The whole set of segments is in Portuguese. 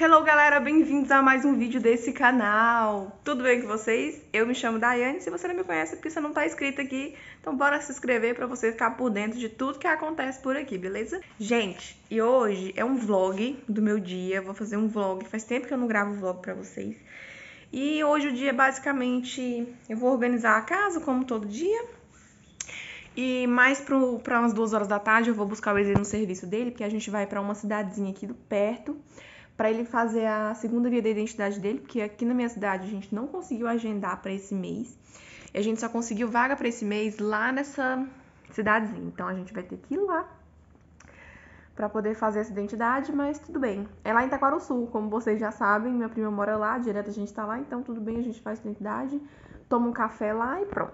Hello galera, bem-vindos a mais um vídeo desse canal. Tudo bem com vocês? Eu me chamo Daiane, se você não me conhece é porque você não tá inscrito aqui, então bora se inscrever pra você ficar por dentro de tudo que acontece por aqui, beleza? Gente, e hoje é um vlog do meu dia, vou fazer um vlog, faz tempo que eu não gravo vlog pra vocês. E hoje o dia basicamente, eu vou organizar a casa como todo dia. E mais pra umas 2 horas da tarde eu vou buscar o Ezequiel no serviço dele, porque a gente vai pra uma cidadezinha aqui do perto, para ele fazer a segunda via da identidade dele, porque aqui na minha cidade a gente não conseguiu agendar para esse mês. E a gente só conseguiu vaga para esse mês lá nessa cidadezinha. Então a gente vai ter que ir lá para poder fazer essa identidade, mas tudo bem. É lá em Taquarussu, como vocês já sabem, minha prima mora lá, direto a gente tá lá, então tudo bem, a gente faz a identidade, toma um café lá e pronto.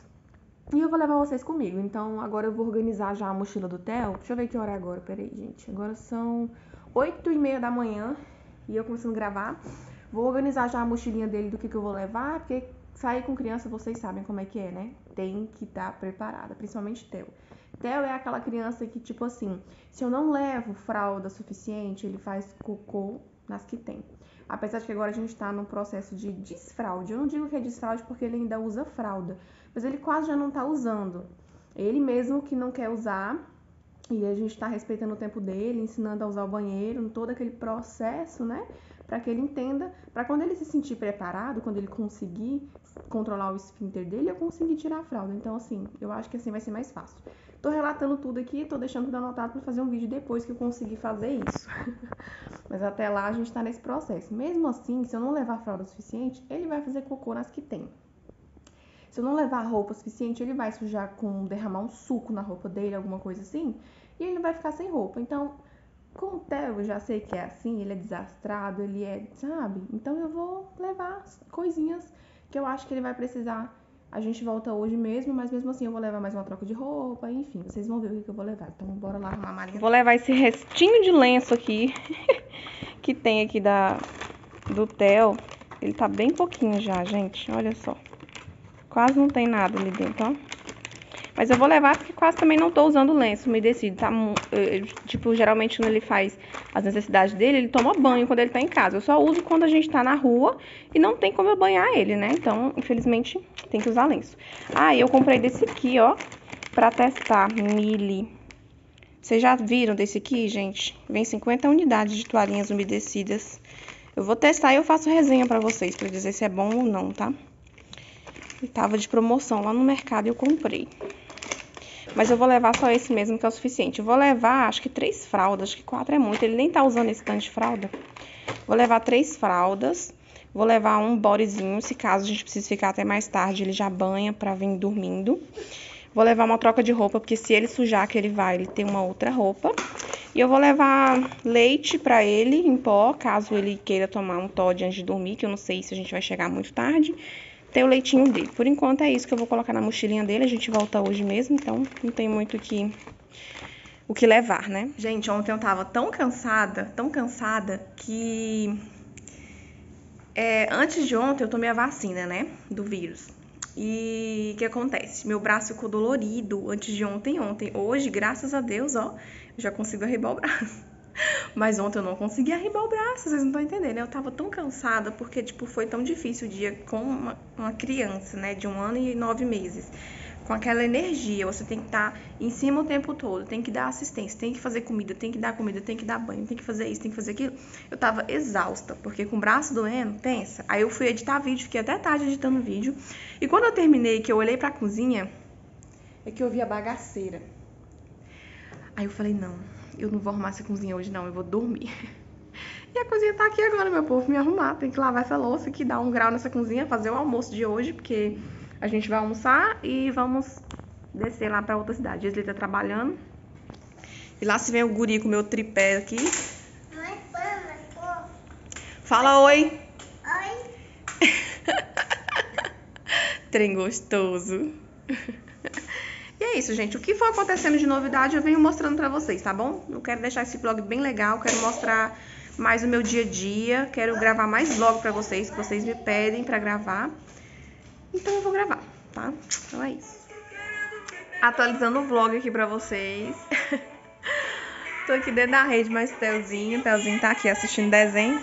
E eu vou levar vocês comigo, então agora eu vou organizar já a mochila do Theo. Deixa eu ver que hora é agora, peraí, gente. Agora são 8h30 da manhã e eu começando a gravar. Vou organizar já a mochilinha dele do que eu vou levar, porque sair com criança vocês sabem como é que é, né? Tem que estar preparada, principalmente Theo. Theo é aquela criança que, tipo assim, se eu não levo fralda suficiente, ele faz cocô nas que tem. Apesar de que agora a gente tá num processo de desfraude. Eu não digo que é desfraude porque ele ainda usa fralda, mas ele quase já não tá usando. Ele mesmo que não quer usar, e a gente tá respeitando o tempo dele, ensinando a usar o banheiro, todo aquele processo, né? Pra que ele entenda, pra quando ele se sentir preparado, quando ele conseguir controlar o esfíncter dele, eu conseguir tirar a fralda. Então, assim, eu acho que assim vai ser mais fácil. Tô relatando tudo aqui, tô deixando tudo anotado pra fazer um vídeo depois que eu conseguir fazer isso. Mas até lá a gente tá nesse processo. Mesmo assim, se eu não levar fralda suficiente, ele vai fazer cocô nas que tem. Se eu não levar roupa suficiente, ele vai sujar derramar um suco na roupa dele, alguma coisa assim, e ele vai ficar sem roupa. Então, com o Theo, eu já sei que é assim, ele é desastrado, ele é, sabe? Então eu vou levar coisinhas que eu acho que ele vai precisar. A gente volta hoje mesmo, mas mesmo assim eu vou levar mais uma troca de roupa, enfim, vocês vão ver o que eu vou levar. Então bora lá arrumar a malinha. Vou levar esse restinho de lenço aqui, que tem aqui do Theo. Ele tá bem pouquinho já, gente, olha só. Quase não tem nada ali dentro, ó. Mas eu vou levar porque quase também não tô usando lenço umedecido, tá? Tipo, geralmente quando ele faz as necessidades dele, ele toma banho quando ele tá em casa. Eu só uso quando a gente tá na rua e não tem como eu banhar ele, né? Então, infelizmente, tem que usar lenço. Ah, e eu comprei desse aqui, ó, pra testar, Mili. Vocês já viram desse aqui, gente? Vem 50 unidades de toalhinhas umedecidas. Eu vou testar e eu faço resenha pra vocês, pra dizer se é bom ou não, tá? E tava de promoção lá no mercado e eu comprei. Mas eu vou levar só esse mesmo, que é o suficiente. Eu vou levar, acho que 3 fraldas, acho que 4 é muito. Ele nem tá usando esse tanto de fralda. Vou levar 3 fraldas. Vou levar um bodyzinho, se caso a gente precise ficar até mais tarde, ele já banha pra vir dormindo. Vou levar uma troca de roupa, porque se ele sujar que ele tem uma outra roupa. E eu vou levar leite pra ele em pó, caso ele queira tomar um Toddy antes de dormir, que eu não sei se a gente vai chegar muito tarde. Tem o leitinho dele. Por enquanto é isso que eu vou colocar na mochilinha dele. A gente volta hoje mesmo, então não tem muito o que levar, né? Gente, ontem eu tava tão cansada que... antes de ontem eu tomei a vacina, né? Do vírus. E o que acontece? Meu braço ficou dolorido antes de ontem. Hoje, graças a Deus, ó, eu já consigo arribar o braço. Mas ontem eu não consegui arribar o braço, vocês não estão entendendo. Eu tava tão cansada porque, tipo, foi tão difícil o dia com uma criança, né, de 1 ano e 9 meses. Com aquela energia, você tem que estar em cima o tempo todo, tem que dar assistência, tem que fazer comida, tem que dar comida, tem que dar banho, tem que fazer isso, tem que fazer aquilo. Eu tava exausta, porque com o braço doendo, pensa. Aí eu fui editar vídeo, fiquei até tarde editando vídeo. E quando eu terminei, que eu olhei pra cozinha, é que eu vi a bagaceira. Aí eu falei, não, eu não vou arrumar essa cozinha hoje não, eu vou dormir. E a cozinha tá aqui agora, meu povo, me arrumar. Tem que lavar essa louça aqui, dar um grau nessa cozinha, fazer o almoço de hoje, porque a gente vai almoçar e vamos descer lá pra outra cidade. Ele tá trabalhando. E lá se vem o guri com o meu tripé aqui. Fala oi. Oi. Trem gostoso. E é isso, gente. O que for acontecendo de novidade, eu venho mostrando pra vocês, tá bom? Eu quero deixar esse vlog bem legal, quero mostrar mais o meu dia a dia, quero gravar mais vlog pra vocês, que vocês me pedem pra gravar. Então eu vou gravar, tá? Então é isso. Atualizando o vlog aqui pra vocês. Tô aqui dentro da rede, mas o Telzinho tá aqui assistindo desenho.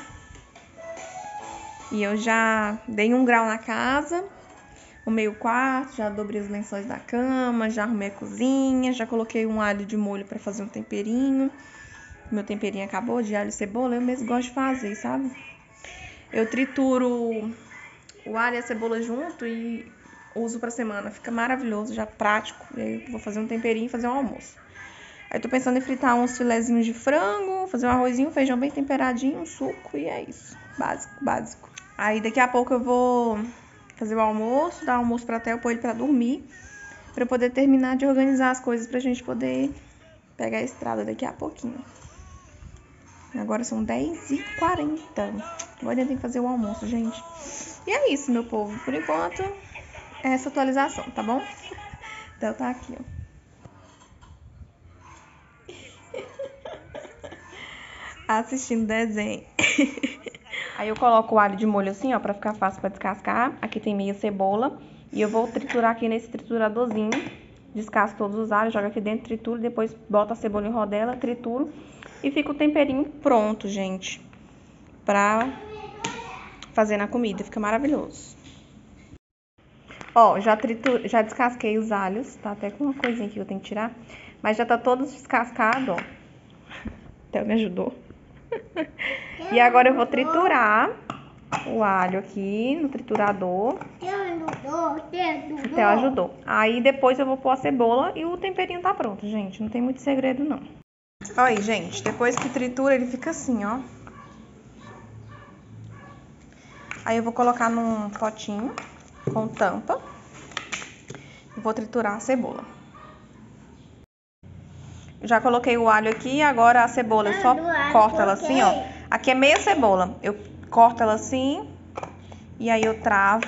E eu já dei um grau na casa, arrumei o quarto, já dobrei os lençóis da cama, já arrumei a cozinha, já coloquei um alho de molho pra fazer um temperinho. Meu temperinho acabou de alho e cebola, eu mesmo gosto de fazer, sabe? Eu trituro o alho e a cebola junto e uso pra semana. Fica maravilhoso, já prático. E aí eu vou fazer um temperinho e fazer um almoço. Aí tô pensando em fritar uns filezinhos de frango, fazer um arrozinho, um feijão bem temperadinho, um suco e é isso. Básico, básico. Aí daqui a pouco eu vou fazer o almoço, dar o almoço pra Theo, pôr ele pra dormir, pra eu poder terminar de organizar as coisas pra gente poder pegar a estrada daqui a pouquinho. Agora são 10h40. Agora eu tenho que fazer o almoço, gente. E é isso, meu povo. Por enquanto, é essa atualização, tá bom? Então tá aqui, ó. Assistindo desenho. Aí eu coloco o alho de molho assim, ó, pra ficar fácil pra descascar. Aqui tem meia cebola. E eu vou triturar aqui nesse trituradorzinho. Descasco todos os alhos, jogo aqui dentro, trituro. Depois boto a cebola em rodela, trituro. E fica o temperinho pronto, gente. Pra fazer na comida. Fica maravilhoso. Ó, já descasquei os alhos. Tá até com uma coisinha aqui que eu tenho que tirar. Mas já tá todos descascados, ó. Até me ajudou. E agora eu vou triturar o alho aqui no triturador. Até ajudou. Aí depois eu vou pôr a cebola e o temperinho tá pronto, gente. Não tem muito segredo, não. Olha aí, gente. Depois que tritura, ele fica assim, ó. Aí eu vou colocar num potinho com tampa. E vou triturar a cebola. Já coloquei o alho aqui, agora a cebola eu só corto ela assim, ó. Aqui é meia cebola. Eu corto ela assim e aí eu travo.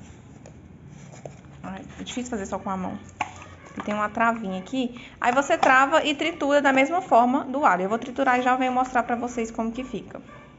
Ai, é difícil fazer só com a mão. Tem uma travinha aqui. Aí você trava e tritura da mesma forma do alho. Eu vou triturar e já venho mostrar pra vocês como que fica.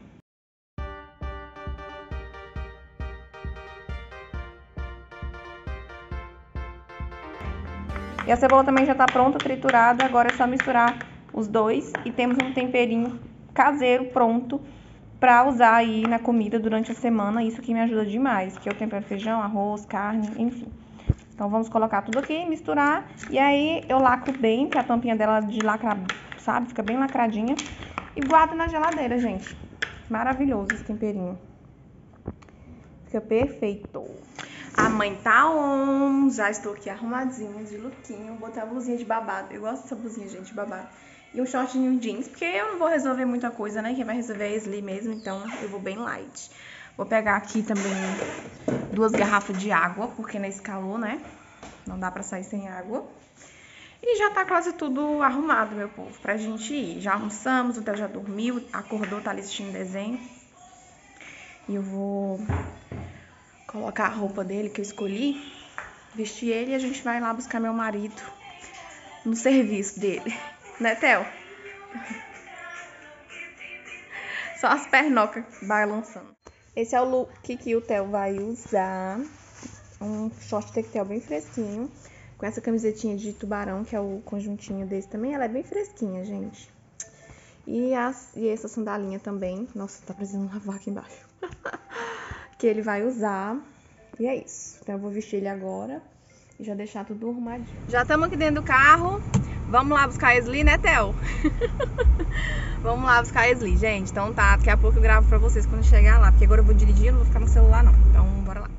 E a cebola também já tá pronta, triturada. Agora é só misturar os dois e temos um temperinho caseiro pronto pra usar aí na comida durante a semana. Isso aqui me ajuda demais, que eu tempero feijão, arroz, carne, enfim. Então vamos colocar tudo aqui, misturar. E aí eu lacro bem, que a tampinha dela de lacrar, sabe? Fica bem lacradinha. E guardo na geladeira, gente. Maravilhoso esse temperinho. Fica perfeito. A mãe tá on, já estou aqui arrumadinha de lookinho, botei a blusinha de babado, eu gosto dessa blusinha, gente, de babado. E um shortinho jeans, porque eu não vou resolver muita coisa, né, quem vai resolver é a Esli mesmo, então eu vou bem light. Vou pegar aqui também 2 garrafas de água, porque nesse calor, né, não dá pra sair sem água. E já tá quase tudo arrumado, meu povo, pra gente ir. Já almoçamos, o Theo já dormiu, acordou, tá ali assistindo desenho. E eu vou colocar a roupa dele que eu escolhi, vestir ele e a gente vai lá buscar meu marido no serviço dele. Né, Theo? Só as pernocas balançando. Esse é o look que o Theo vai usar. Um short tectel bem fresquinho. Com essa camisetinha de tubarão, que é o conjuntinho desse também. Ela é bem fresquinha, gente. E essa sandalinha também. Nossa, tá precisando lavar aqui embaixo. Que ele vai usar. E é isso. Então eu vou vestir ele agora e já deixar tudo arrumadinho. Já estamos aqui dentro do carro. Vamos lá buscar a Esli, né, Theo? Vamos lá buscar a Esli, gente. Então tá, daqui a pouco eu gravo pra vocês quando chegar lá. Porque agora eu vou dirigir, não vou ficar no celular não. Então bora lá.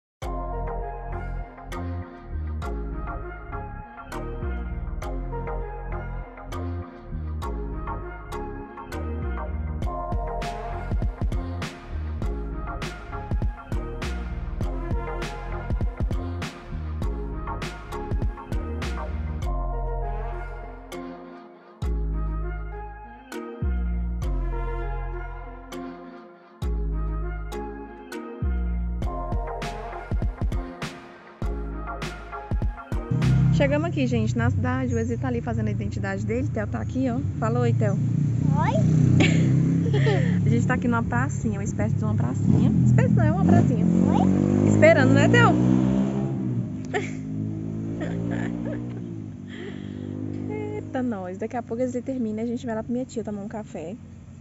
Chegamos aqui, gente, na cidade. O Ezi tá ali fazendo a identidade dele. Theo tá aqui, ó. Fala oi, Theo. Oi? A gente tá aqui numa pracinha, uma espécie de uma pracinha. Espécie não, é uma pracinha. Oi? Esperando, né, Theo? Eita, nós. Daqui a pouco eles terminam e a gente vai lá pra minha tia tomar um café.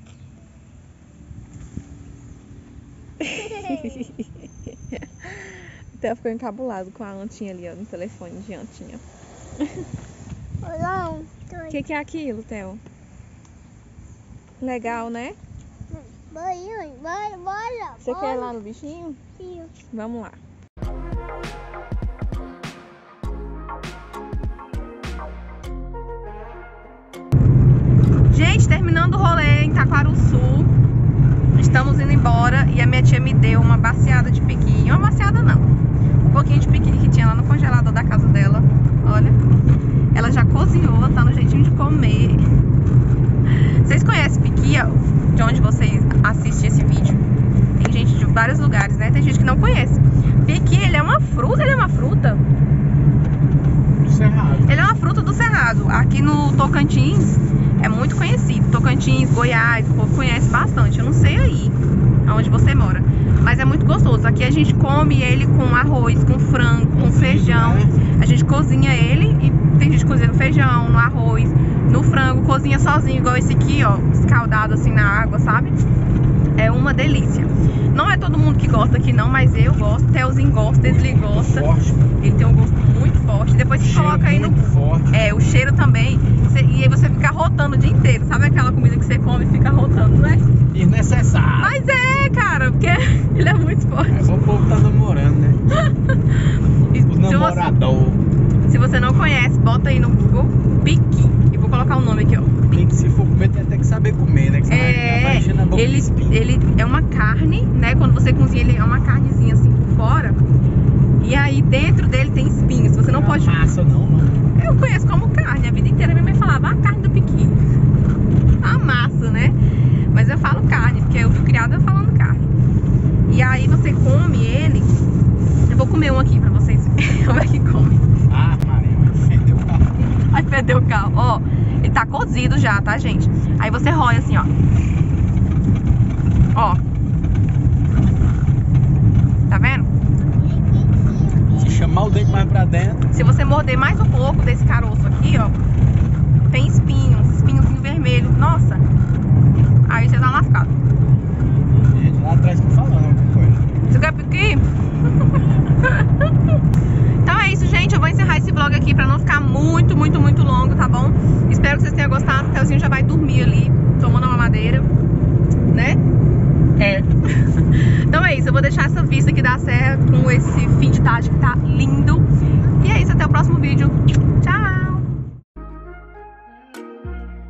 Até ficou encabulado com a Antinha ali, ó, no telefone de Antinha. O que é aquilo, Theo? Legal, né? Bora. Você quer ir lá no bichinho? Sim. Vamos lá. Gente, terminando o rolê em Taquarussu, estamos indo embora e a minha tia me deu uma baciada de piqui. Uma baciada não, um pouquinho de piqui que tinha lá no congelador da casa dela. Olha, ela já cozinhou, tá no jeitinho de comer. Vocês conhecem piqui, de onde vocês assistem esse vídeo? Tem gente de vários lugares, né? Tem gente que não conhece. Piqui, ele é uma fruta, Do Cerrado. Ele é uma fruta do Cerrado. Aqui no Tocantins é muito conhecido. Tocantins, Goiás, o povo conhece bastante. Eu não sei aí, onde você mora, mas é muito gostoso. Aqui a gente come ele com arroz, com frango, com feijão. A gente cozinha ele e tem gente que cozinha no feijão, no arroz, no frango, cozinha sozinho, igual esse aqui, ó, escaldado assim na água, sabe? É uma delícia. Não é todo mundo que gosta aqui não, mas eu gosto. Theozinho gosta, ele gosta. Forte. Ele tem um gosto muito forte. Depois você coloca aí no... forte. É, o cheiro também. E aí você fica rotando o dia inteiro. Sabe aquela comida que você come e fica rotando, né? Desnecessário. Mas é, cara, porque ele é muito forte. É só o povo tá namorando, né? O namorador. Se você não conhece, bota aí no Google piqui. E vou colocar o nome aqui, ó. Tem que, se for comer, tem até que saber comer, né? Que você vai enchendo a boca de espinho. Ele é uma carne, né? Quando você cozinha, ele é uma carnezinha assim por fora. E aí dentro dele tem espinhos. Você não pode... Massa não. Eu conheço como carne. A vida inteira minha mãe falava a carne do piqui. A massa, né? Mas eu falo carne, porque eu fui criada falando carne. E aí você come ele. Eu vou comer um aqui pra vocês verem como é que come. Ah, Maria, vai feder o carro. Vai perder o carro, ó. Ele tá cozido já, tá, gente? Aí você rói assim, ó. Ó. Tá vendo? Se chamar o dente mais pra dentro. Se você morder mais um pouco desse caroço aqui, ó, tem espinhos vermelhos. Nossa. Aí você tá lascado. Gente, lá atrás tô falando alguma coisa. Você quer piqui? Então é isso, gente. Eu vou encerrar esse vlog aqui pra não ficar muito longo, tá bom? Espero que vocês tenham gostado. O Theozinho já vai dormir ali, tomando uma madeira, né? É. Então é isso. Eu vou deixar essa vista aqui da serra com esse fim de tarde que tá lindo. E é isso. Até o próximo vídeo.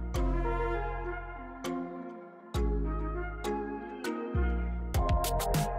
Tchau!